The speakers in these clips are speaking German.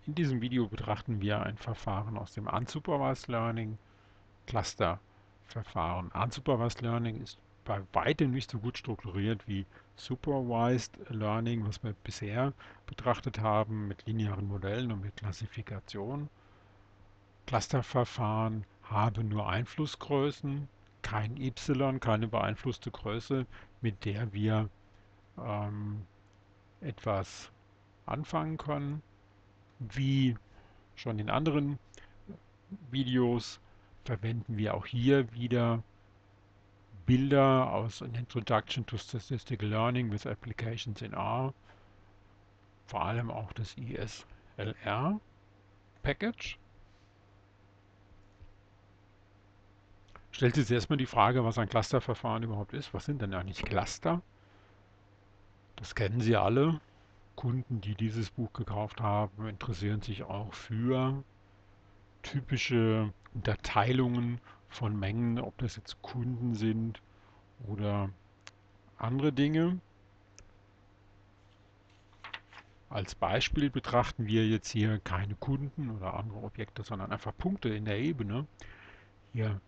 In diesem Video betrachten wir ein Verfahren aus dem Unsupervised Learning, Cluster-Verfahren. Unsupervised Learning ist bei weitem nicht so gut strukturiert wie Supervised Learning, was wir bisher betrachtet haben mit linearen Modellen und mit Klassifikation. Clusterverfahren haben nur Einflussgrößen, kein Y, keine beeinflusste Größe, mit der wir etwas anfangen können. Wie schon in anderen Videos verwenden wir auch hier wieder Bilder aus An Introduction to Statistical Learning with Applications in R, vor allem auch das ISLR-Package. Stellt sich erstmal die Frage, was ein Clusterverfahren überhaupt ist. Was sind denn eigentlich Cluster? Das kennen Sie alle. Kunden, die dieses Buch gekauft haben, interessieren sich auch für typische Unterteilungen von Mengen, ob das jetzt Kunden sind oder andere Dinge. Als Beispiel betrachten wir jetzt hier keine Kunden oder andere Objekte, sondern einfach Punkte in der Ebene. Hier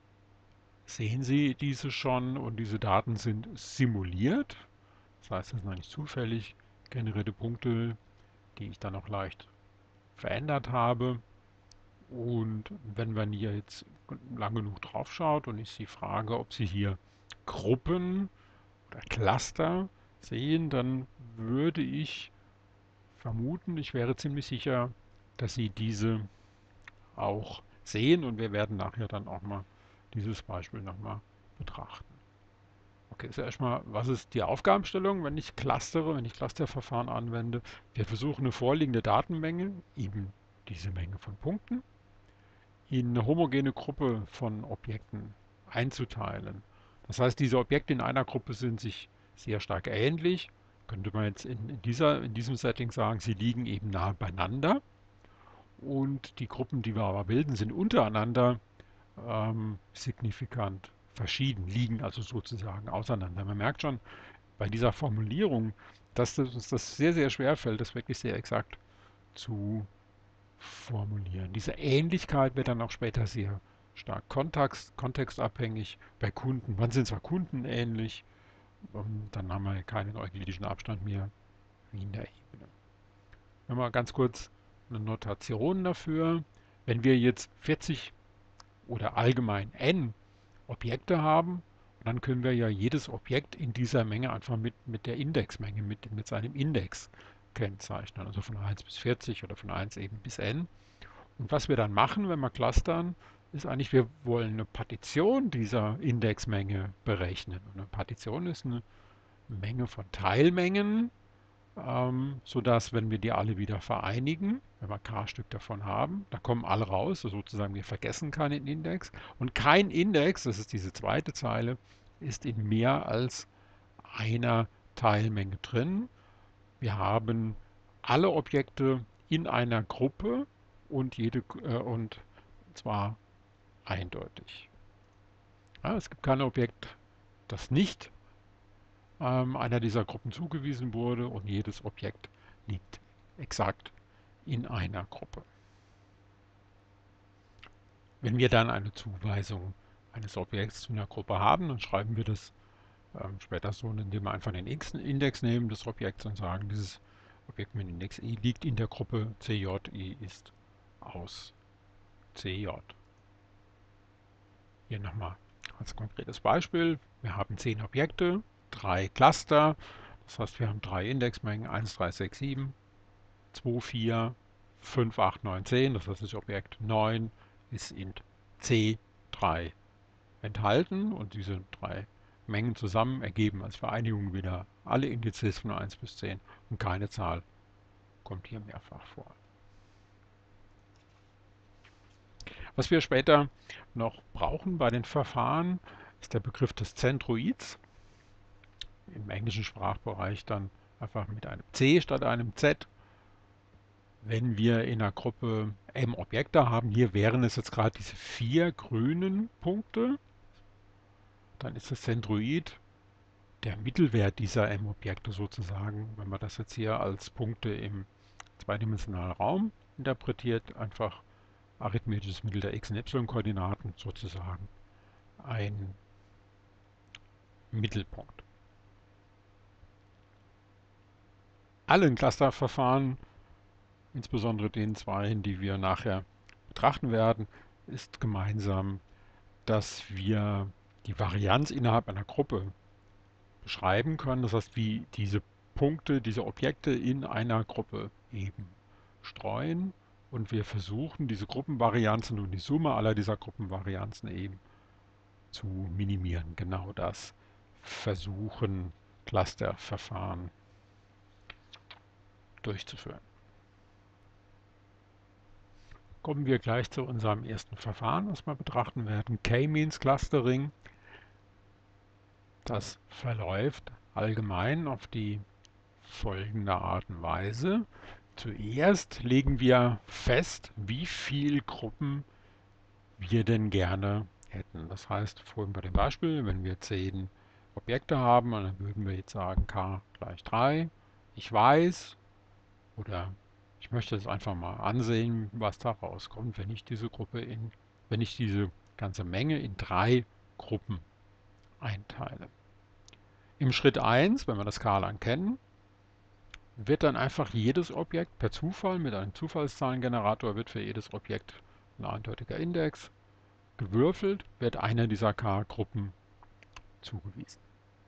sehen Sie diese schon und diese Daten sind simuliert. Das heißt, das sind nicht zufällig generierte Punkte, die ich dann auch leicht verändert habe. Und wenn man hier jetzt lang genug drauf schaut und ich Sie frage, ob Sie hier Gruppen oder Cluster sehen, dann würde ich vermuten, ich wäre ziemlich sicher, dass Sie diese auch sehen und wir werden nachher dann auch mal dieses Beispiel nochmal betrachten. Okay, also erstmal, was ist die Aufgabenstellung, wenn ich clustere, wenn ich Clusterverfahren anwende? Wir versuchen eine vorliegende Datenmenge, eben diese Menge von Punkten, in eine homogene Gruppe von Objekten einzuteilen. Das heißt, diese Objekte in einer Gruppe sind sich sehr stark ähnlich. Könnte man jetzt in diesem Setting sagen, sie liegen eben nah beieinander. Und die Gruppen, die wir aber bilden, sind untereinander signifikant verschieden, liegen also sozusagen auseinander. Man merkt schon bei dieser Formulierung, dass uns das sehr, sehr schwer fällt, das wirklich sehr exakt zu formulieren. Diese Ähnlichkeit wird dann auch später sehr stark kontextabhängig bei Kunden. Wann sind zwar Kunden ähnlich, dann haben wir keinen euklidischen Abstand mehr wie in der Ebene. Nochmal ganz kurz eine Notation dafür. Wenn wir jetzt 40 oder allgemein n Objekte haben, dann können wir ja jedes Objekt in dieser Menge einfach mit der Indexmenge, mit seinem Index kennzeichnen. Also von 1 bis 40 oder von 1 eben bis n. Und was wir dann machen, wenn wir clustern, ist eigentlich, wir wollen eine Partition dieser Indexmenge berechnen. Und eine Partition ist eine Menge von Teilmengen, sodass, wenn wir die alle wieder vereinigen, wenn wir k Stück davon haben, da kommen alle raus, also sozusagen wir vergessen keinen Index. Und kein Index, das ist diese zweite Zeile, ist in mehr als einer Teilmenge drin. Wir haben alle Objekte in einer Gruppe und zwar eindeutig. Ja, es gibt kein Objekt, das nicht einer dieser Gruppen zugewiesen wurde und jedes Objekt liegt exakt in einer Gruppe. Wenn wir dann eine Zuweisung eines Objekts zu einer Gruppe haben, dann schreiben wir das später so, indem wir einfach den Index nehmen des Objekts und sagen, dieses Objekt mit Index i liegt in der Gruppe CJ, i ist aus CJ. Hier nochmal als konkretes Beispiel. Wir haben 10 Objekte, 3 Cluster. Das heißt, wir haben 3 Indexmengen, 1, 3, 6, 7, 2, 4, 5, 8, 9, 10. Das heißt, das Objekt 9 ist in C3 enthalten und diese 3 Mengen zusammen ergeben als Vereinigung wieder alle Indizes von 1 bis 10 und keine Zahl kommt hier mehrfach vor. Was wir später noch brauchen bei den Verfahren, ist der Begriff des Zentroids. Im englischen Sprachbereich dann einfach mit einem C statt einem Z. Wenn wir in einer Gruppe M Objekte haben, hier wären es jetzt gerade diese 4 grünen Punkte, dann ist das Zentroid der Mittelwert dieser M Objekte sozusagen, wenn wir das jetzt hier als Punkte im zweidimensionalen Raum interpretiert, einfach arithmetisches Mittel der x- und y-Koordinaten, sozusagen ein Mittelpunkt. Allen Clusterverfahren, insbesondere den zwei, die wir nachher betrachten werden, ist gemeinsam, dass wir die Varianz innerhalb einer Gruppe beschreiben können. Das heißt, wie diese Punkte, diese Objekte in einer Gruppe eben streuen. Und wir versuchen, diese Gruppenvarianzen und die Summe aller dieser Gruppenvarianzen eben zu minimieren. Genau das versuchen Clusterverfahren durchzuführen. Kommen wir gleich zu unserem ersten Verfahren, was wir betrachten werden. K-Means Clustering. Das verläuft allgemein auf die folgende Art und Weise. Zuerst legen wir fest, wie viele Gruppen wir denn gerne hätten. Das heißt, vorhin bei dem Beispiel, wenn wir 10 Objekte haben, dann würden wir jetzt sagen k gleich 3. Ich weiß oder ich möchte es einfach mal ansehen, was da rauskommt, wenn ich diese ganze Menge in 3 Gruppen einteile. Im Schritt 1, wenn wir das k lang kennen, wird dann einfach jedes Objekt per Zufall mit einem Zufallszahlengenerator wird für jedes Objekt ein eindeutiger Index gewürfelt, wird einer dieser k-Gruppen zugewiesen.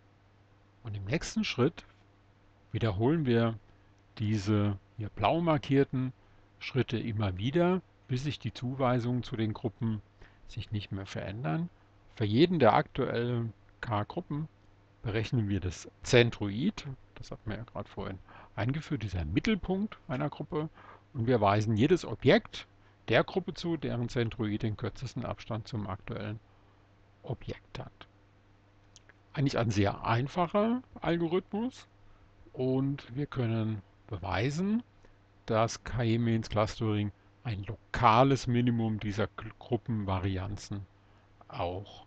Und im nächsten Schritt wiederholen wir diese hier blau markierten Schritte immer wieder, bis sich die Zuweisungen zu den Gruppen sich nicht mehr verändern. Für jeden der aktuellen k-Gruppen berechnen wir das Zentroid, das hatten wir ja gerade vorhin eingeführt, dieser Mittelpunkt einer Gruppe, und wir weisen jedes Objekt der Gruppe zu, deren Zentroid den kürzesten Abstand zum aktuellen Objekt hat. Eigentlich ein sehr einfacher Algorithmus, und wir können beweisen, dass K-Means Clustering ein lokales Minimum dieser Gruppenvarianzen auch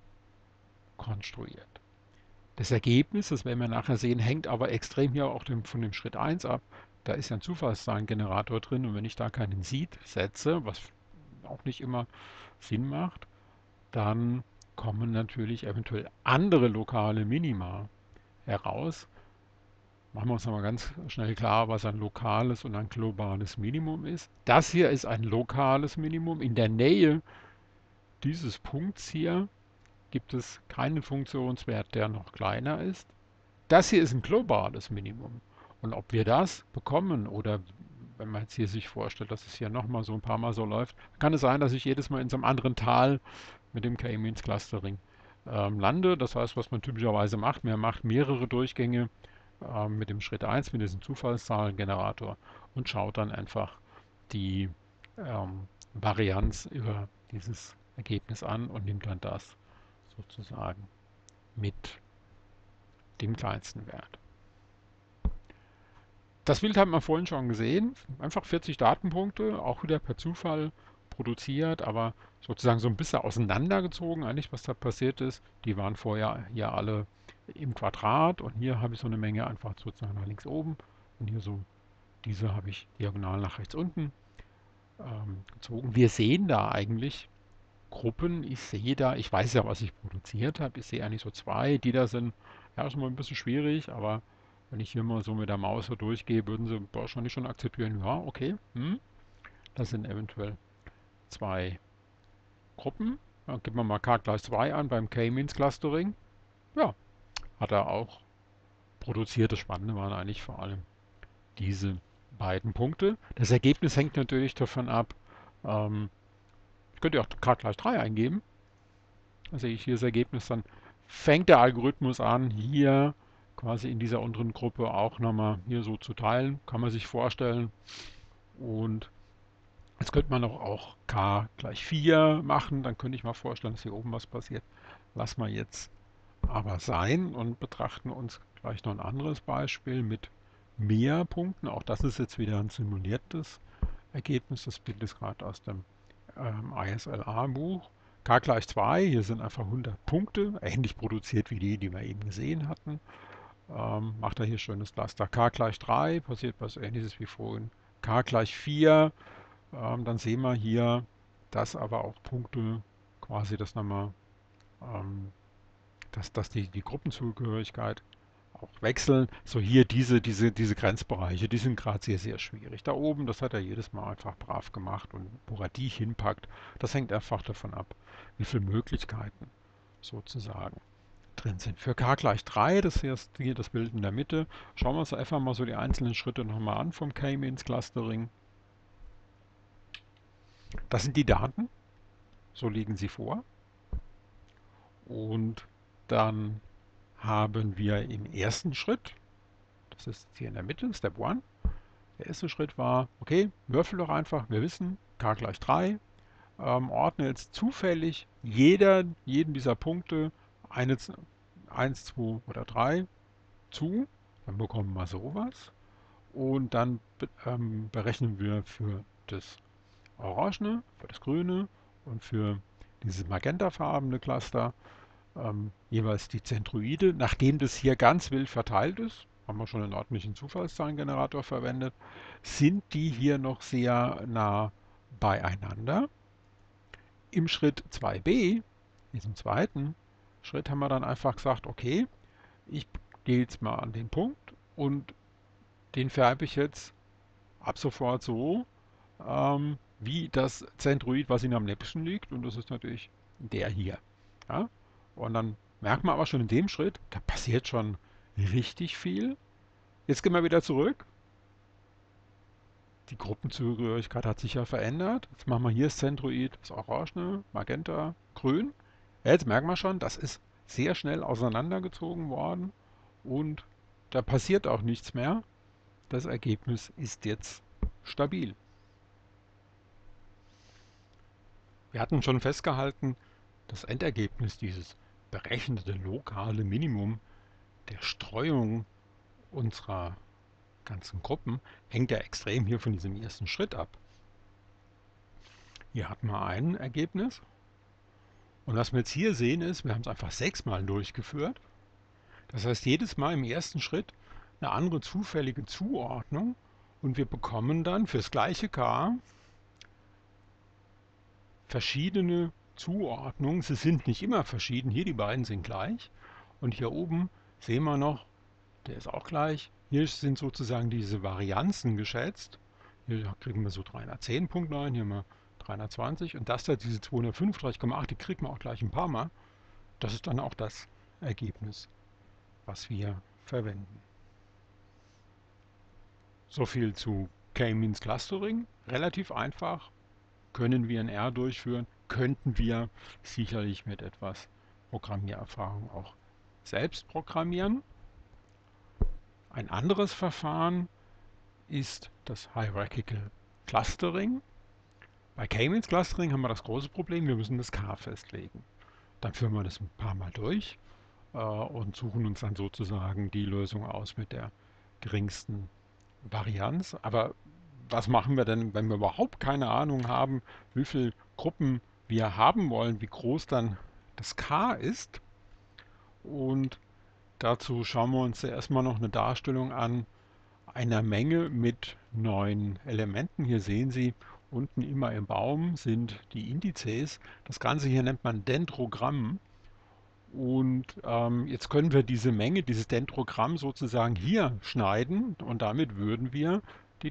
konstruiert. Das Ergebnis, das werden wir nachher sehen, hängt aber extrem hier auch von dem Schritt 1 ab. Da ist ja ein Zufallszahlengenerator drin, und wenn ich da keinen Seed setze, was auch nicht immer Sinn macht, dann kommen natürlich eventuell andere lokale Minima heraus. Machen wir uns nochmal ganz schnell klar, was ein lokales und ein globales Minimum ist. Das hier ist ein lokales Minimum. In der Nähe dieses Punkts hier gibt es keinen Funktionswert, der noch kleiner ist. Das hier ist ein globales Minimum. Und ob wir das bekommen, oder wenn man jetzt hier sich vorstellt, dass es hier nochmal so ein paar Mal so läuft, kann es sein, dass ich jedes Mal in so einem anderen Tal mit dem K-Means Clustering lande. Das heißt, was man typischerweise macht, man macht mehrere Durchgänge mit dem Schritt 1, mit diesem Zufallszahlengenerator, und schaut dann einfach die Varianz über dieses Ergebnis an und nimmt dann das sozusagen mit dem kleinsten Wert. Das Bild haben wir vorhin schon gesehen. Einfach 40 Datenpunkte, auch wieder per Zufall produziert, aber sozusagen so ein bisschen auseinandergezogen, eigentlich, was da passiert ist. Die waren vorher hier alle im Quadrat, und hier habe ich so eine Menge einfach sozusagen nach links oben, und hier so diese habe ich diagonal nach rechts unten gezogen. Wir sehen da eigentlich Gruppen. Ich weiß ja, was ich produziert habe. Ich sehe eigentlich so zwei, die da sind. Ja, ist mal ein bisschen schwierig, aber wenn ich hier mal so mit der Maus so durchgehe, würden sie wahrscheinlich schon akzeptieren, ja, okay, das sind eventuell zwei Gruppen. Dann geben wir mal k gleich 2 an beim K-Means Clustering. Ja, hat er auch produziert. Das Spannende waren eigentlich vor allem diese beiden Punkte. Das Ergebnis hängt natürlich davon ab, ähm, ich könnte auch k gleich 3 eingeben. Da sehe ich hier das Ergebnis, dann fängt der Algorithmus an, hier quasi in dieser unteren Gruppe auch nochmal hier so zu teilen. Kann man sich vorstellen. Und jetzt könnte man auch k gleich 4 machen. Dann könnte ich mal vorstellen, dass hier oben was passiert. Lassen wir jetzt aber sein und betrachten uns gleich noch ein anderes Beispiel mit mehr Punkten. Auch das ist jetzt wieder ein simuliertes Ergebnis. Das Bild ist gerade aus dem ISLA-Buch. K gleich 2, hier sind einfach 100 Punkte, ähnlich produziert wie die wir eben gesehen hatten. Macht er hier schönes Cluster. K gleich 3, passiert was ähnliches wie vorhin. k gleich 4, dann sehen wir hier, dass aber auch Punkte quasi das nochmal, ähm, dass die Gruppenzugehörigkeit auch wechseln. So hier diese Grenzbereiche, die sind gerade sehr, sehr schwierig. Da oben, das hat er jedes Mal einfach brav gemacht und wo er die hinpackt, das hängt einfach davon ab, wie viele Möglichkeiten sozusagen drin sind. Für k gleich 3, das hier ist hier das Bild in der Mitte, schauen wir uns einfach mal so die einzelnen Schritte nochmal an vom K-Means Clustering. Das sind die Daten, so liegen sie vor. Und dann haben wir im ersten Schritt, das ist hier in der Mitte, Step 1, der erste Schritt war, okay, würfel doch einfach, wir wissen, k gleich 3, ordne jetzt zufällig jeden dieser Punkte 1, 2 oder 3 zu, dann bekommen wir sowas. Und dann berechnen wir für das Orangene, für das Grüne und für dieses magentafarbene Cluster jeweils die Zentroide. Nachdem das hier ganz wild verteilt ist, haben wir schon einen ordentlichen Zufallszahlengenerator verwendet, sind die hier noch sehr nah beieinander. Im Schritt 2b, diesem zweiten Schritt, haben wir dann einfach gesagt, okay, ich gehe jetzt mal an den Punkt und den färbe ich jetzt ab sofort so, wie das Zentroid, was Ihnen am nächsten liegt. Und das ist natürlich der hier. Ja? Und dann merkt man aber schon in dem Schritt, da passiert schon richtig viel. Jetzt gehen wir wieder zurück. Die Gruppenzugehörigkeit hat sich ja verändert. Jetzt machen wir hier das Zentroid, das Orange, Magenta, Grün. Ja, jetzt merken wir schon, das ist sehr schnell auseinandergezogen worden und da passiert auch nichts mehr. Das Ergebnis ist jetzt stabil. Wir hatten schon festgehalten, das Endergebnis, dieses berechnete lokale Minimum der Streuung unserer ganzen Gruppen, hängt ja extrem hier von diesem ersten Schritt ab. Hier hatten wir ein Ergebnis. Und was wir jetzt hier sehen ist, wir haben es einfach 6-mal durchgeführt. Das heißt, jedes Mal im ersten Schritt eine andere zufällige Zuordnung und wir bekommen dann für das gleiche K verschiedene Zuordnungen. Sie sind nicht immer verschieden. Hier die beiden sind gleich. Und hier oben sehen wir noch, der ist auch gleich. Hier sind sozusagen diese Varianzen geschätzt. Hier kriegen wir so 310 Punkte ein, hier mal 320. Und das da, diese 235,8, die kriegen wir auch gleich ein paar Mal. Das ist dann auch das Ergebnis, was wir verwenden. So viel zu K-Means Clustering. Relativ einfach. Können wir in R durchführen, könnten wir sicherlich mit etwas Programmiererfahrung auch selbst programmieren. Ein anderes Verfahren ist das Hierarchical Clustering. Bei K-Means Clustering haben wir das große Problem, wir müssen das K festlegen. Dann führen wir das ein paar Mal durch und suchen uns dann sozusagen die Lösung aus mit der geringsten Varianz. Aber was machen wir denn, wenn wir überhaupt keine Ahnung haben, wie viele Gruppen wir haben wollen, wie groß dann das K ist? Und dazu schauen wir uns ja erstmal noch eine Darstellung an einer Menge mit 9 Elementen. Hier sehen Sie, unten immer im Baum sind die Indizes. Das Ganze hier nennt man Dendrogramm. Und jetzt können wir diese Menge, dieses Dendrogramm sozusagen hier schneiden und damit würden wir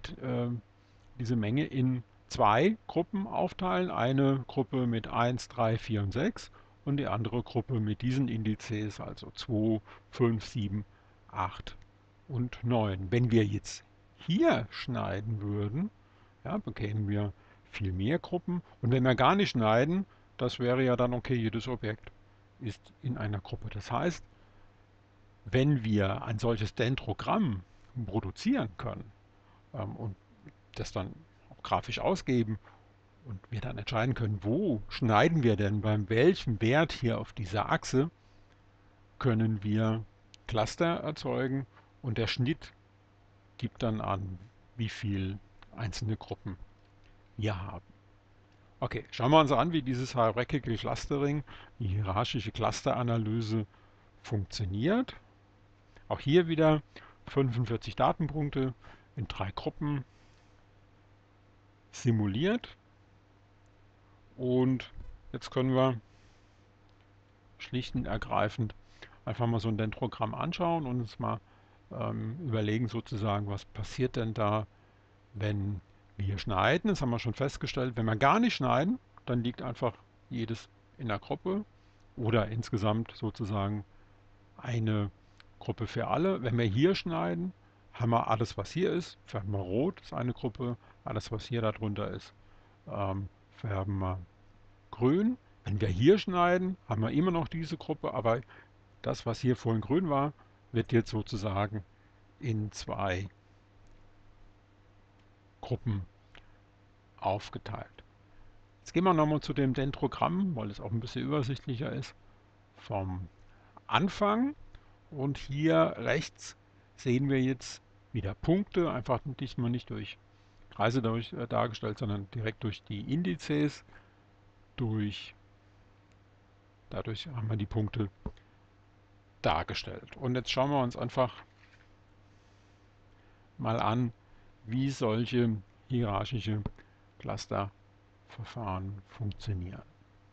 diese Menge in 2 Gruppen aufteilen. Eine Gruppe mit 1, 3, 4 und 6 und die andere Gruppe mit diesen Indizes, also 2, 5, 7, 8 und 9. Wenn wir jetzt hier schneiden würden, ja, bekämen wir viel mehr Gruppen. Und wenn wir gar nicht schneiden, das wäre ja dann okay, jedes Objekt ist in einer Gruppe. Das heißt, wenn wir ein solches Dendrogramm produzieren können und das dann auch grafisch ausgeben und wir dann entscheiden können, wo schneiden wir denn beim welchem Wert hier auf dieser Achse, können wir Cluster erzeugen und der Schnitt gibt dann an, wie viel einzelne Gruppen wir haben. Okay, schauen wir uns an, wie dieses Hierarchical Clustering, die hierarchische Clusteranalyse funktioniert. Auch hier wieder 45 Datenpunkte in 3 Gruppen. simuliert. Und jetzt können wir schlicht und ergreifend einfach mal so ein Dendrogramm anschauen und uns mal überlegen sozusagen, was passiert denn da, wenn wir schneiden. Das haben wir schon festgestellt. Wenn wir gar nicht schneiden, dann liegt einfach jedes in der Gruppe oder insgesamt sozusagen eine Gruppe für alle. Wenn wir hier schneiden, haben wir alles, was hier ist, färben wir rot, ist eine Gruppe. Alles, was hier darunter ist, färben wir grün. Wenn wir hier schneiden, haben wir immer noch diese Gruppe, aber das, was hier vorhin grün war, wird jetzt sozusagen in zwei Gruppen aufgeteilt. Jetzt gehen wir nochmal zu dem Dendrogramm, weil es auch ein bisschen übersichtlicher ist, vom Anfang. Und hier rechts sehen wir jetzt wieder Punkte, einfach diesmal nicht durch Kreise dargestellt, sondern direkt durch die Indizes. Dadurch haben wir die Punkte dargestellt. Und jetzt schauen wir uns einfach mal an, wie solche hierarchische Clusterverfahren funktionieren.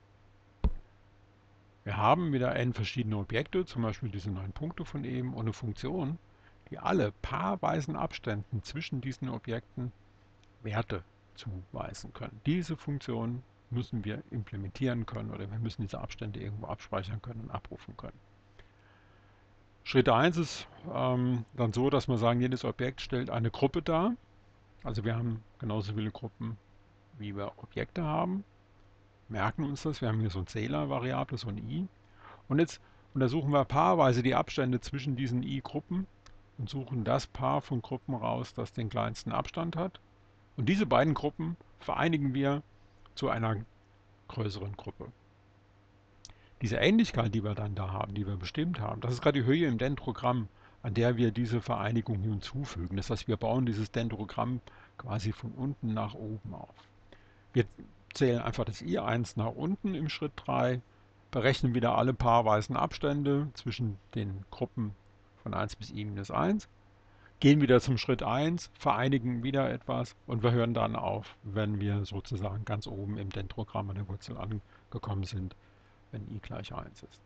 Wir haben wieder n verschiedene Objekte, zum Beispiel diese 9 Punkte von eben, und eine Funktion, die alle paarweisen Abständen zwischen diesen Objekten Werte zuweisen können. Diese Funktion müssen wir implementieren können oder wir müssen diese Abstände irgendwo abspeichern können und abrufen können. Schritt 1 ist dann so, dass wir sagen, jedes Objekt stellt eine Gruppe dar. Also wir haben genauso viele Gruppen, wie wir Objekte haben. Merken uns das, wir haben hier so ein Zähler-Variable, so ein i. Und jetzt untersuchen wir paarweise die Abstände zwischen diesen i-Gruppen und suchen das Paar von Gruppen raus, das den kleinsten Abstand hat. Und diese beiden Gruppen vereinigen wir zu einer größeren Gruppe. Diese Ähnlichkeit, die wir dann da haben, die wir bestimmt haben, das ist gerade die Höhe im Dendrogramm, an der wir diese Vereinigung hinzufügen. Das heißt, wir bauen dieses Dendrogramm quasi von unten nach oben auf. Wir zählen einfach das i1 nach unten im Schritt 3, berechnen wieder alle paarweisen Abstände zwischen den Gruppen von 1 bis i-1, gehen wieder zum Schritt 1, vereinigen wieder etwas und wir hören dann auf, wenn wir sozusagen ganz oben im Dendrogramm an der Wurzel angekommen sind, wenn i gleich 1 ist.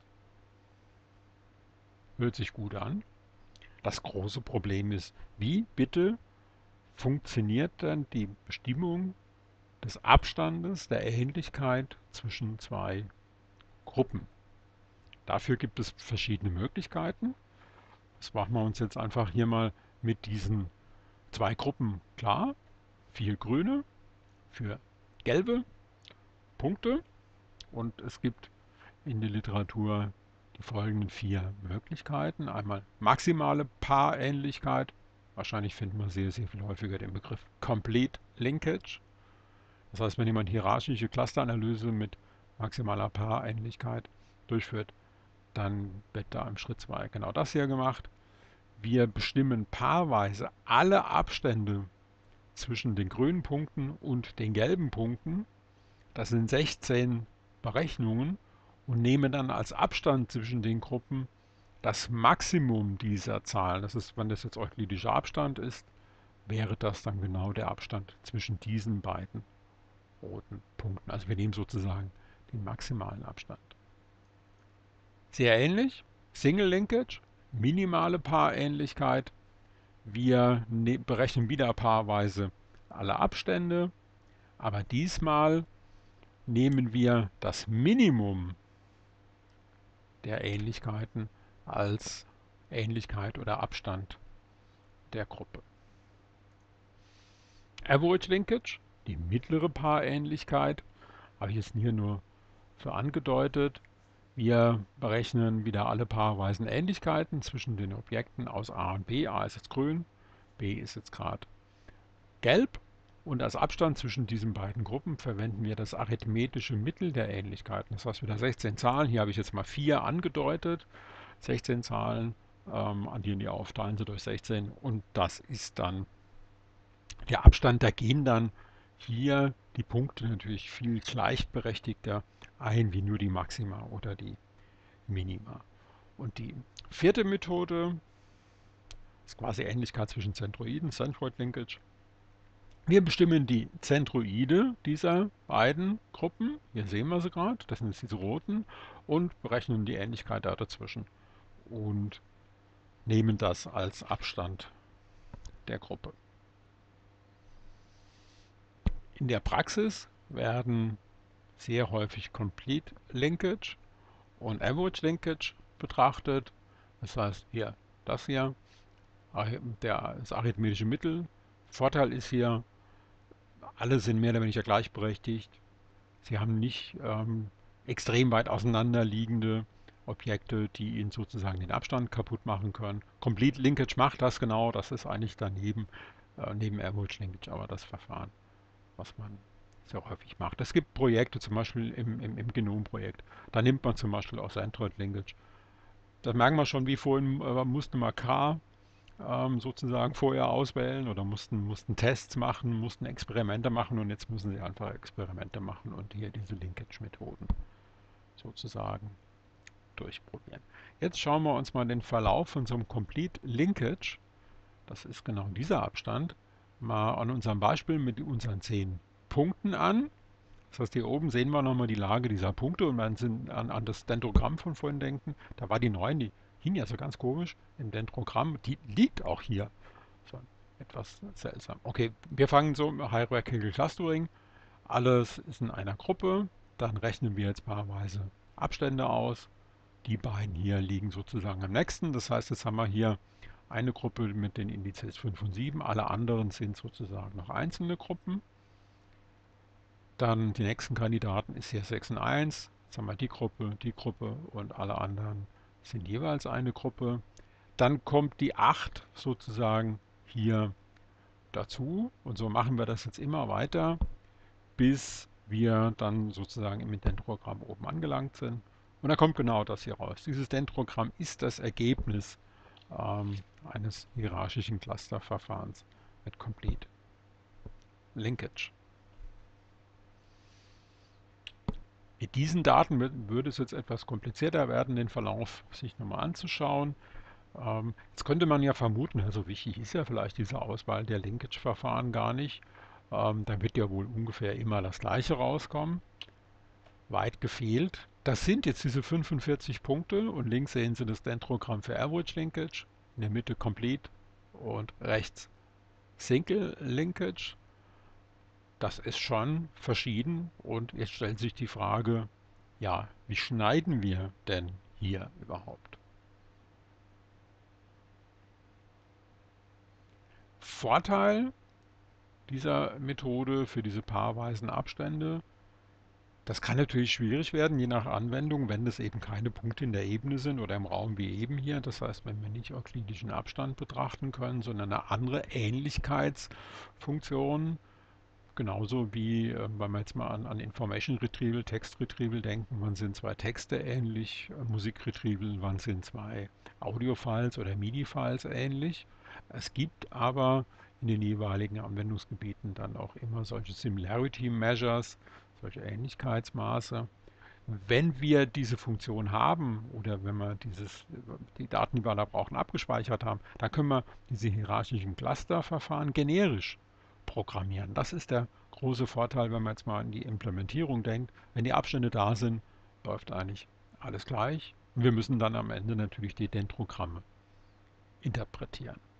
Hört sich gut an. Das große Problem ist, wie bitte funktioniert denn die Bestimmung des Abstandes, der Ähnlichkeit zwischen zwei Gruppen? Dafür gibt es verschiedene Möglichkeiten. Das machen wir uns jetzt einfach hier mal mit diesen zwei Gruppen klar. 4 grüne für gelbe Punkte und es gibt in der Literatur die folgenden 4 Möglichkeiten. Einmal maximale Paarähnlichkeit. Wahrscheinlich finden wir sehr, sehr viel häufiger den Begriff Complete Linkage. Das heißt, wenn jemand hierarchische Clusteranalyse mit maximaler Paarähnlichkeit durchführt, dann wird da im Schritt 2 genau das hier gemacht. Wir bestimmen paarweise alle Abstände zwischen den grünen Punkten und den gelben Punkten. Das sind 16 Berechnungen und nehmen dann als Abstand zwischen den Gruppen das Maximum dieser Zahlen. Das ist, wenn das jetzt euklidischer Abstand ist, wäre das dann genau der Abstand zwischen diesen beiden roten Punkten. Also wir nehmen sozusagen den maximalen Abstand. Sehr ähnlich, Single Linkage, minimale Paarähnlichkeit. Wir berechnen wieder paarweise alle Abstände, aber diesmal nehmen wir das Minimum der Ähnlichkeiten als Ähnlichkeit oder Abstand der Gruppe. Average Linkage, die mittlere Paarähnlichkeit, habe ich jetzt hier nur für angedeutet. Wir berechnen wieder alle paarweisen Ähnlichkeiten zwischen den Objekten aus A und B. A ist jetzt grün, B ist jetzt gerade gelb. Und als Abstand zwischen diesen beiden Gruppen verwenden wir das arithmetische Mittel der Ähnlichkeiten. Das heißt wieder 16 Zahlen. Hier habe ich jetzt mal 4 angedeutet. 16 Zahlen, addieren die auf, teilen sie durch 16 und das ist dann der Abstand. Da gehen dann hier die Punkte natürlich viel gleichberechtigter ein, wie nur die Maxima oder die Minima. Und die vierte Methode ist quasi Ähnlichkeit zwischen Zentroiden, Centroid Linkage. Wir bestimmen die Zentroide dieser beiden Gruppen. Hier sehen wir sie gerade, das sind jetzt diese roten, und berechnen die Ähnlichkeit da dazwischen und nehmen das als Abstand der Gruppe. In der Praxis werden sehr häufig Complete Linkage und Average Linkage betrachtet. Das heißt, hier das hier, das arithmetische Mittel. Vorteil ist hier, alle sind mehr oder weniger gleichberechtigt. Sie haben nicht extrem weit auseinanderliegende Objekte, die Ihnen sozusagen den Abstand kaputt machen können. Complete Linkage macht das genau, das ist eigentlich daneben, neben Average Linkage, aber das Verfahren, was man sehr häufig macht. Es gibt Projekte, zum Beispiel im Genomprojekt, da nimmt man zum Beispiel auch Centroid Linkage. Da merken wir schon, wie vorhin musste man K sozusagen vorher auswählen oder mussten Tests machen, mussten Experimente machen und jetzt müssen sie einfach Experimente machen und hier diese Linkage-Methoden sozusagen durchprobieren. Jetzt schauen wir uns mal den Verlauf von so einem Complete Linkage, das ist genau dieser Abstand, mal an unserem Beispiel mit unseren 10 Punkten an. Das heißt, hier oben sehen wir nochmal die Lage dieser Punkte und man sind an das Dendrogramm von vorhin denken. Da war die 9, die hing ja so ganz komisch im Dendrogramm. Die liegt auch hier. So etwas seltsam. Okay, wir fangen so mit Hierarchical Clustering. Alles ist in einer Gruppe. Dann rechnen wir jetzt paarweise Abstände aus. Die beiden hier liegen sozusagen am nächsten. Das heißt, jetzt haben wir hier eine Gruppe mit den Indizes 5 und 7. Alle anderen sind sozusagen noch einzelne Gruppen. Dann die nächsten Kandidaten ist hier 6 und 1. Jetzt haben wir die Gruppe und alle anderen sind jeweils eine Gruppe. Dann kommt die 8 sozusagen hier dazu. Und so machen wir das jetzt immer weiter, bis wir dann sozusagen im Dendrogramm oben angelangt sind. Und da kommt genau das hier raus. Dieses Dendrogramm ist das Ergebnis eines hierarchischen Clusterverfahrens mit Complete Linkage. Mit diesen Daten würde es jetzt etwas komplizierter werden, den Verlauf sich nochmal anzuschauen. Jetzt könnte man ja vermuten, also wichtig ist ja vielleicht diese Auswahl der Linkage-Verfahren gar nicht. Da wird ja wohl ungefähr immer das gleiche rauskommen. Weit gefehlt. Das sind jetzt diese 45 Punkte und links sehen Sie das Dendrogramm für Average Linkage, in der Mitte Complete und rechts Single Linkage. Das ist schon verschieden und jetzt stellt sich die Frage, ja, wie schneiden wir denn hier überhaupt? Vorteil dieser Methode für diese paarweisen Abstände, das kann natürlich schwierig werden, je nach Anwendung, wenn das eben keine Punkte in der Ebene sind oder im Raum wie eben hier. Das heißt, wenn wir nicht euklidischen Abstand betrachten können, sondern eine andere Ähnlichkeitsfunktion. Genauso wie, wenn wir jetzt mal an Information Retrieval, Text Retrieval denken, wann sind zwei Texte ähnlich, Musik Retrieval, wann sind zwei Audio-Files oder MIDI-Files ähnlich. Es gibt aber in den jeweiligen Anwendungsgebieten dann auch immer solche Similarity Measures, solche Ähnlichkeitsmaße. Wenn wir diese Funktion haben oder wenn wir die Daten, die wir da brauchen, abgespeichert haben, dann können wir diese hierarchischen Clusterverfahren generisch programmieren. Das ist der große Vorteil, wenn man jetzt mal an die Implementierung denkt. Wenn die Abstände da sind, läuft eigentlich alles gleich. Und wir müssen dann am Ende natürlich die Dendrogramme interpretieren.